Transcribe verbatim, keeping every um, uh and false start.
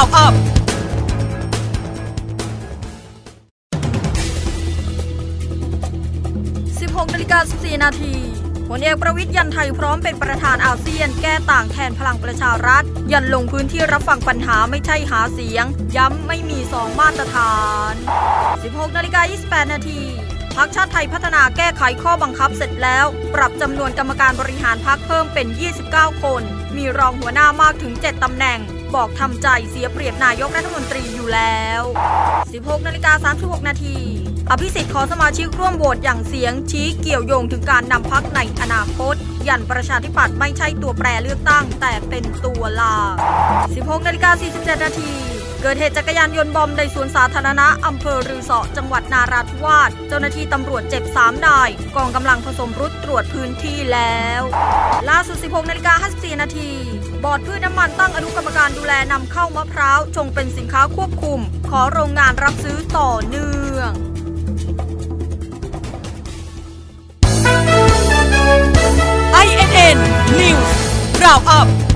าวอัพสิบหกนาฬิกาสิบสี่นาทีพลเอกประวิตรยันไทยพร้อมเป็นประธานอาเซียนแก้ต่างแทนพลังประชารัฐยันลงพื้นที่รับฟังปัญหาไม่ใช่หาเสียงย้ำไม่มีสองมาตรฐานสิบหกนาฬิกายี่สิบแปดนาทีพรรคชาติไทยพัฒนาแก้ไขข้อบังคับเสร็จแล้วปรับจำนวนกรรมการบริหารพรรคเพิ่มเป็นยี่สิบเก้าคนมีรองหัวหน้ามากถึงเจ็ดตำแหน่งบอกทำใจเสียเปรียบนายกรัฐมนตรีอยู่แล้วสิบหกนาฬิกาสามสิบหกนาทีอภิสิทธิ์ขอสมาชิกร่วมโหวตอย่างเสียงชี้เกี่ยวโยงถึงการนำพรรคในอนาคตยันประชาธิปัตย์ไม่ใช่ตัวแปรเลือกตั้งแต่เป็นตัวหลักสิบหกนาฬิกาสี่สิบเจ็ดนาทีเกิดเหตุจักรยานยนต์บอมในสวนสาธารณะอำเภอรือเสาะจังหวัดนาราธิวาสเจ้าหน้าที่ตำรวจเจ็บสามนายกองกำลังผสมรุดตรวจพื้นที่แล้วล่าสุดสิบหกนาฬิกาห้าสิบสี่นาทีบอร์ดพืชน้ำมันตั้งอนุกรรมการดูแลนำเข้ามะพร้าวชงเป็นสินค้าควบคุมขอโรงงานรับซื้อต่อเนื่อง ไอ เอ็น เอ็น News Roundup